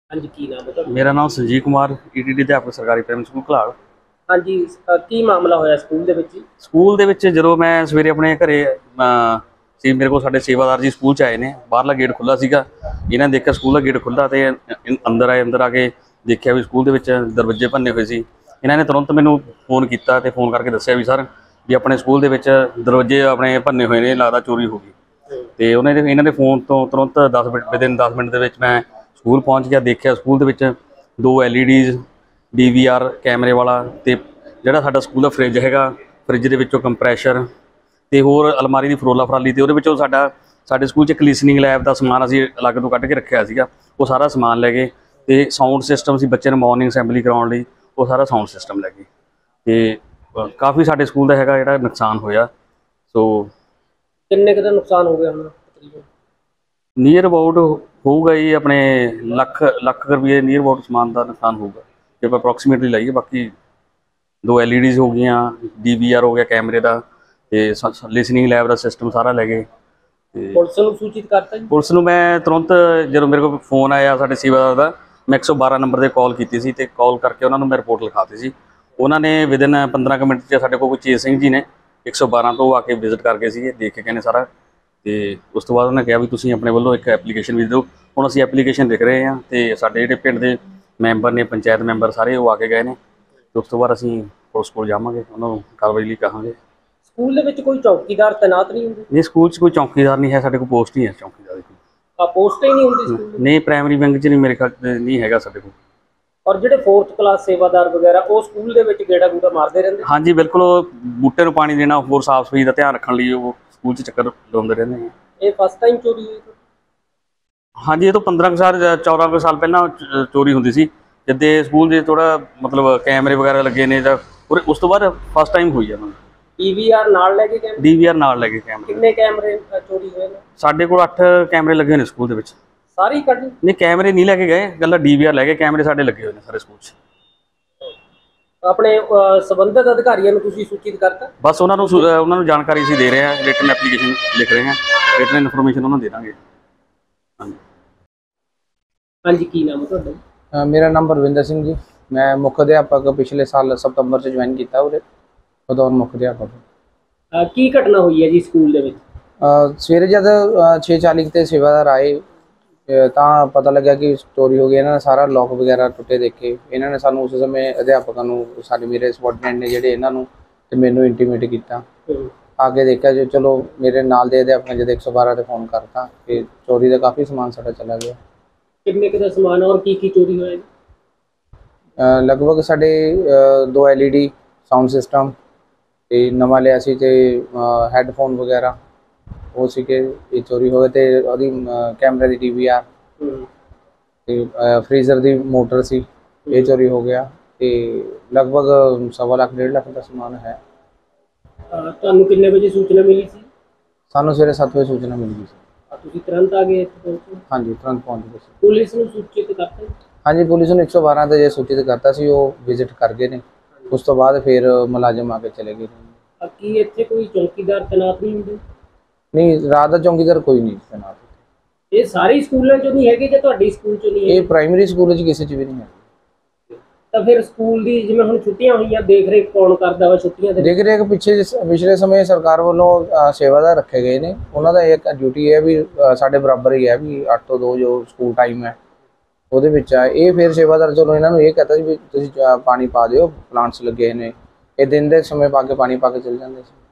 हाँ जी, की नाम है तुहाडा? मेरा नाम संजीव कुमार ईटीडी अध्यापक सरकारी प्राइमरी स्कूल घलाड़। हाँ जी, की मामला होया स्कूल दे विच जी? ਸਕੂਲ ਦੇ ਵਿੱਚ ਜਦੋਂ ਮੈਂ ਸਵੇਰੇ ਆਪਣੇ ਘਰੇ ਸੀ, ਮੇਰੇ ਕੋਲ ਸਾਡੇ ਸੇਵਾਦਾਰ ਜੀ ਸਕੂਲ 'ਚ ਆਏ ਨੇ। ਬਾਹਰਲਾ ਗੇਟ ਖੁੱਲ੍ਹਾ ਸੀਗਾ, ਇਹਨਾਂ ਨੇ ਦੇਖਿਆ ਸਕੂਲ ਦਾ ਗੇਟ ਖੁੱਲ੍ਹਾ ਅਤੇ ਅੰਦਰ ਆਏ। ਅੰਦਰ ਆ ਕੇ ਦੇਖਿਆ ਵੀ ਸਕੂਲ ਦੇ ਵਿੱਚ ਦਰਵਾਜ਼ੇ ਭੰਨੇ ਹੋਏ ਸੀ। ਇਹਨਾਂ ਨੇ ਤੁਰੰਤ ਮੈਨੂੰ ਫ਼ੋਨ ਕੀਤਾ ਅਤੇ ਫ਼ੋਨ ਕਰਕੇ ਦੱਸਿਆ ਵੀ ਸਰ ਵੀ ਆਪਣੇ ਸਕੂਲ ਦੇ ਵਿੱਚ ਦਰਵਾਜ਼ੇ ਆਪਣੇ ਭੰਨੇ ਹੋਏ ਨੇ, ਲੱਗਦਾ ਚੋਰੀ ਹੋ ਗਈ। ਅਤੇ ਇਹਨਾਂ ਦੇ ਫ਼ੋਨ ਤੋਂ ਤੁਰੰਤ 10 ਮਿੰਟ ਵਿਦਿਨ 10 ਮਿੰਟ ਦੇ ਵਿੱਚ ਮੈਂ ਸਕੂਲ ਪਹੁੰਚ ਗਿਆ। ਦੇਖਿਆ ਸਕੂਲ ਦੇ ਵਿੱਚ 2 LEDs DVR ਕੈਮਰੇ ਵਾਲਾ, ਅਤੇ ਜਿਹੜਾ ਸਾਡਾ ਸਕੂਲ ਦਾ ਫਰਿੱਜ ਹੈਗਾ, ਫਰਿੱਜ ਦੇ ਵਿੱਚੋਂ ਕੰਪਰੈਸ਼ਰ ਅਤੇ ਹੋਰ ਅਲਮਾਰੀ ਦੀ ਫਰੋਲਾ ਫਰਾਲੀ, ਅਤੇ ਉਹਦੇ ਵਿੱਚੋਂ ਸਾਡੇ ਸਕੂਲ 'ਚ ਇੱਕ ਲਿਸਨਿੰਗ ਲੈਬ ਦਾ ਸਮਾਨ ਅਸੀਂ ਅਲੱਗ ਤੋਂ ਕੱਢ ਕੇ ਰੱਖਿਆ ਸੀਗਾ, ਉਹ ਸਾਰਾ ਸਮਾਨ ਲੈ ਗਏ। ਅਤੇ ਸਾਊਂਡ ਸਿਸਟਮ ਸੀ ਬੱਚਿਆਂ ਨੂੰ ਮੋਰਨਿੰਗ ਅਸੈਂਬਲੀ ਕਰਾਉਣ ਲਈ, ਉਹ ਸਾਰਾ ਸਾਊਂਡ ਸਿਸਟਮ ਲੈ ਗਏ। ਅਤੇ ਕਾਫੀ ਸਾਡੇ ਸਕੂਲ ਦਾ ਹੈਗਾ ਜਿਹੜਾ ਨੁਕਸਾਨ ਹੋਇਆ। ਸੋ ਕਿੰਨੇ ਕੁ ਦਾ ਨੁਕਸਾਨ ਹੋ ਗਿਆ ਹੁਣ ਤਕਰੀਬਨ? ਨੀਅਰ ਅਬਾਊਟ ਹੋਊਗਾ ਜੀ ਆਪਣੇ ਲੱਖ ਰੁਪਏ ਨੀਅਰ ਅਬਾਊਟ ਸਮਾਨ ਦਾ ਨੁਕਸਾਨ ਹੋਊਗਾ ਜੇ ਆਪਾਂ ਅਪਰੋਕਸੀਮੇਟਲੀ ਲਾਈਏ। ਬਾਕੀ 2 LEDs ਹੋ ਗਈਆਂ, DVR ਹੋ ਗਿਆ ਕੈਮਰੇ ਦਾ, ਅਤੇ ਲਿਸਨਿੰਗ ਲੈਬ ਦਾ ਸਿਸਟਮ ਸਾਰਾ ਲੈ ਗਏ। ਅਤੇ ਪੁਲਿਸ ਨੂੰ ਸੂਚਿਤ ਕਰਤਾ ਜੀ? ਪੁਲਿਸ ਨੂੰ ਮੈਂ ਤੁਰੰਤ, ਜਦੋਂ ਮੇਰੇ ਕੋਲ ਫ਼ੋਨ ਆਇਆ ਸਾਡੇ ਸੇਵਾਦਾਰ ਦਾ, ਮੈਂ 112 ਨੰਬਰ 'ਤੇ ਕਾਲ ਕੀਤੀ ਸੀ, ਅਤੇ ਕਾਲ ਕਰਕੇ ਉਹਨਾਂ ਨੂੰ ਮੈਂ ਰਿਪੋਰਟ ਲਿਖਾਤੀ ਸੀ। ਉਹਨਾਂ ਨੇ ਵਿਦਿਨ 15 ਕੁ ਮਿੰਟ 'ਚ ਸਾਡੇ ਕੋਲ ਚੇਤ ਸਿੰਘ ਜੀ ਨੇ 112 ਤੋਂ ਆ ਕੇ ਵਿਜ਼ਿਟ ਕਰ ਗਏ ਸੀਗੇ, ਦੇਖ ਕੇ ਕਹਿੰਦੇ ਸਾਰਾ। ਅਤੇ ਉਸ ਤੋਂ ਬਾਅਦ ਉਹਨੇ ਕਿਹਾ ਵੀ ਤੁਸੀਂ ਆਪਣੇ ਵੱਲੋਂ ਇੱਕ ਐਪਲੀਕੇਸ਼ਨ ਵੀ ਦਿਓ। ਹੁਣ ਅਸੀਂ ਐਪਲੀਕੇਸ਼ਨ ਲਿਖ ਰਹੇ ਹਾਂ, ਅਤੇ ਸਾਡੇ ਜਿਹੜੇ ਪਿੰਡ ਦੇ ਮੈਂਬਰ ਨੇ, ਪੰਚਾਇਤ ਮੈਂਬਰ ਸਾਰੇ, ਉਹ ਆ ਕੇ ਗਏ ਨੇ। ਅਤੇ ਉਸ ਤੋਂ ਬਾਅਦ ਅਸੀਂ ਪੁਲਿਸ ਕੋਲ ਜਾਵਾਂਗੇ, ਉਹਨਾਂ ਨੂੰ ਕਾਰਵਾਈ ਲਈ ਕਹਾਂਗੇ। ਸਕੂਲ ਦੇ ਵਿੱਚ ਕੋਈ ਚੌਕੀਦਾਰ ਤੈਨਾਤ ਨਹੀਂ ਹੁੰਦੇ? ਨਹੀਂ, ਸਕੂਲ 'ਚ ਕੋਈ ਚੌਕੀਦਾਰ ਨਹੀਂ ਹੈ, ਸਾਡੇ ਕੋਲ ਪੋਸਟ ਹੀ ਹੈ ਚੌਕੀਦਾਰ ਦੀ। ਪੋਸਟ ਹੀ ਨਹੀਂ ਹੁੰਦੀ ਸਕੂਲ ਦੇ? ਨਹੀਂ, ਪ੍ਰਾਇਮਰੀ ਵਿੰਗ 'ਚ ਨਹੀਂ, ਮੇਰੇ ਖਿਆਲ ਨਹੀਂ ਹੈਗਾ ਸਾਡੇ ਕੋਲ। ਔਰ ਜਿਹੜੇ 4th ਕਲਾਸ ਸੇਵਾਦਾਰ ਵਗੈਰਾ ਉਹ ਸਕੂਲ ਦੇ ਵਿੱਚ ਗੇੜਾ ਗੂੜਾ ਮਾਰਦੇ ਰਹਿੰਦੇ? ਹਾਂਜੀ ਬਿਲਕੁਲ, ਉਹ ਬੂਟੇ ਨੂੰ ਪਾਣੀ ਦੇਣਾ, ਹੋਰ ਸਾਫ਼ ਸਫਾਈ ਦਾ ਧਿਆਨ ਰੱਖਣ ਲਈ ਉਹ ਸਕੂਲ 'ਚ ਚੱਕਰ ਲਾਉਂਦੇ ਰਹਿੰਦੇ ਨੇ। ਇਹ ਫਸਟ ਟਾਈਮ ਚੋਰੀ ਹੋਈ? ਹਾਂਜੀ, ਇਹ ਤੋਂ 15 ਕੁ ਸਾਲ 14 ਕੁ ਸਾਲ ਪਹਿਲਾਂ ਚੋਰੀ ਹੁੰਦੀ ਸੀ, ਜਿੱਦੇ ਸਕੂਲ ਦੇ ਥੋੜ੍ਹਾ ਮਤਲਬ ਕੈਮਰੇ ਵਗੈਰਾ ਲੱਗੇ ਨੇ, ਜਾਂ ਉਸ ਤੋਂ ਬਾਅਦ ਫਸਟ ਟਾਈਮ ਹੋਈ ਆ। DVR ਨਾਲ ਲੈ ਕੇ ਕੈਮਰੇ? DVR ਨਾਲ ਲੈ ਕੇ ਕੈਮਰੇ। ਕਿੰਨੇ ਕੈਮਰੇ ਚੋਰੀ ਹੋਏ ਨੇ? ਸਾਡੇ ਕੋਲ 8 ਕੈਮਰੇ ਲੱਗੇ ਹੋਏ ਨੇ ਸਕੂਲ ਦੇ ਵਿੱਚ। ਸਾਰੇ ਹੀ ਕੱਢ? ਨਹੀਂ, ਕੈਮਰੇ ਨਹੀਂ ਲੈ ਕੇ ਗਏ, ਗੱਲਾਂ DVR ਲੈ ਕੇ, ਕੈਮਰੇ ਸਾਡੇ ਲੱਗੇ ਹੋਏ ਨੇ ਸਾਰੇ ਸਕੂਲ 'ਚ। ਆਪਣੇ ਸੰਬੰਧਿਤ ਅਧਿਕਾਰੀਆਂ ਨੂੰ ਤੁਸੀਂ ਸੂਚਿਤ ਕਰਤਾ? ਬਸ ਉਹਨਾਂ ਨੂੰ ਜਾਣਕਾਰੀ ਅਸੀਂ ਦੇ ਰਹੇ ਹਾਂ, ਰਿਟਨ ਐਪਲੀਕੇਸ਼ਨ ਲਿਖ ਰਹੇ ਹਾਂ, ਰਿਟਨ ਇਨਫੋਰਮੇਸ਼ਨ ਉਹਨਾਂ ਨੂੰ ਦੇ ਦਾਂਗੇ। ਹਾਂਜੀ। ਹਾਂਜੀ, ਕੀ ਨਾਮ ਹੈ ਤੁਹਾਡਾ? मेरा नाम परविंदर सिंह जी। मैं मुख्य अध्यापक पिछले साल सितंबर से ज्वाइन किया उरे बतौर मुख्य अध्यापक। ਕੀ ਘਟਨਾ ਹੋਈ ਹੈ ਜੀ ਸਕੂਲ ਦੇ ਵਿੱਚ? सवेरे जब 6:40 ਤੇ ਸੇਵਾਦਾਰ ਆਏ ਤਾਂ ਪਤਾ ਲੱਗਿਆ ਕਿ ਚੋਰੀ ਹੋ ਗਈ। ਇਹਨਾਂ ਨੇ ਸਾਰਾ ਲੋਕ ਵਗੈਰਾ ਟੁੱਟੇ ਦੇਖੇ। ਇਹਨਾਂ ਨੇ ਸਾਨੂੰ ਉਸ ਸਮੇਂ ਅਧਿਆਪਕਾਂ ਨੂੰ, ਸਾਡੇ ਮੇਰੇ ਸਬੋਰਡੀਨੇਟ ਨੇ ਜਿਹੜੇ, ਇਹਨਾਂ ਨੂੰ ਤੇ ਮੈਨੂੰ ਇੰਟੀਮੇਟ ਕੀਤਾ। ਆ ਕੇ ਦੇਖਿਆ ਜੋ, ਚਲੋ ਮੇਰੇ ਨਾਲ ਦੇ ਅਧਿਆਪਕਾਂ ਜਦ 112 ਤੇ ਫੋਨ ਕਰਤਾ ਕਿ ਚੋਰੀ ਦਾ ਕਾਫੀ ਸਮਾਨ ਸਾਡਾ ਚਲਾ ਗਿਆ। ਕਿੰਨੇ ਕੁ ਦਾ ਸਮਾਨ ਔਰ ਕੀ ਚੋਰੀ ਹੋਇਆ ਜੀ? ਲਗਭਗ ਸਾਡੇ 2 LED ਸਾਊਂਡ ਸਿਸਟਮ ਤੇ ਨਵਾਂ ਲਿਆ ਸੀ, ਤੇ ਹੈੱਡਫੋਨ ਵਗੈਰਾ ਉਹ ਸੀਗੇ, ਇਹ ਚੋਰੀ ਹੋ ਗਏ। ਤੇ ਉਹਦੀ ਕੈਮਰੇ ਦੀ DVR ਤੇ ਫਰੀਜ਼ਰ ਦੀ ਮੋਟਰ ਸੀ, ਇਹ ਚੋਰੀ ਹੋ ਗਿਆ। ਤੇ ਲਗਭਗ 1.25 ਲੱਖ 1.5 ਲੱਖ ਦਾ ਸਮਾਨ ਹੈ। ਤੁਹਾਨੂੰ ਕਿੰਨੇ ਵਜੇ ਸੂਚਨਾ ਮਿਲੀ ਸੀ? ਸਾਨੂੰ ਸਵੇਰੇ 7 ਵਜੇ ਸੂਚਨਾ ਮਿਲ ਗਈ ਸੀ। ਤੁਸੀਂ ਤੁਰੰਤ ਆ ਗਏ ਇੱਥੇ ਪਹੁੰਚੇ? ਹਾਂਜੀ, ਤੁਰੰਤ ਪਹੁੰਚ ਗਏ ਸੀ। ਪੁਲਿਸ ਨੂੰ ਸੂਚਿਤ ਕਰਤਾ? ਹਾਂਜੀ, ਪੁਲਿਸ ਨੂੰ 112 ਤੇ ਜੇ ਸੂਚਿਤ ਕਰਤਾ ਸੀ, ਉਹ ਵਿਜ਼ਿਟ ਕਰ ਗਏ ਨੇ। ਉਸ ਤੋਂ ਬਾਅਦ ਫਿਰ ਮੁਲਾਜ਼ਮ ਆ ਕੇ ਚਲੇ ਗਏ। ਕੀ ਇੱਥੇ ਕੋਈ ਚੌਕੀਦਾਰ ਤੈਨਾਤ ਨਹੀਂ ਹੁੰਦੇ? ਨਹੀਂ, ਰਾਤ ਦਾ ਚੌਕੀਦਾਰ ਕੋਈ ਨਹੀਂ ਤੈਨਾਤ। ਇਹ ਸਾਰੇ ਸਕੂਲਾਂ 'ਚੋਂ ਨਹੀਂ ਹੈਗੇ ਜਾਂ ਤੁਹਾਡੇ ਸਕੂਲ 'ਚੋਂ ਨਹੀਂ ਹੈ? ਇਹ ਪ੍ਰਾਇਮਰੀ ਸਕੂਲ 'ਚ ਕਿਸੇ 'ਚ ਵੀ ਨਹੀਂ ਹੈ। ਤਾਂ ਫਿਰ ਸਕੂਲ ਦੀ ਜਿਵੇਂ ਹੁਣ ਛੁੱਟੀਆਂ ਹੋਈਆਂ, ਦੇਖ ਰੇਖ ਕੌਣ ਕਰਦਾ ਵਾ ਛੁੱਟੀਆਂ ਦੇ? ਦੇਖ ਰੇਖ ਪਿਛਲੇ ਸਮੇਂ ਸਰਕਾਰ ਵੱਲੋਂ ਸੇਵਾਦਾਰ ਰੱਖੇ ਗਏ ਨੇ। ਉਹਨਾਂ ਦਾ ਇੱਕ ਡਿਊਟੀ ਹੈ ਵੀ ਸਾਡੇ ਬਰਾਬਰ ਹੀ ਹੈ ਵੀ 8 ਤੋਂ 2 ਜੋ ਸਕੂਲ ਟਾਈਮ ਹੈ ਉਹਦੇ ਵਿੱਚ ਆ। ਇਹ ਫਿਰ ਸੇਵਾਦਾਰ ਚਲੋ ਇਹਨਾਂ ਨੂੰ ਇਹ ਕਹਤਾ ਵੀ ਤੁਸੀਂ ਪਾਣੀ ਪਾ ਦਿਓ, ਪਲਾਂਟਸ ਲੱਗੇ ਨੇ, ਇਹ ਦਿਨ ਦੇ ਸਮੇਂ ਪਾ ਕੇ ਪਾਣੀ ਪਾ ਕੇ ਚਲ ਜਾਂਦੇ ਸੀ।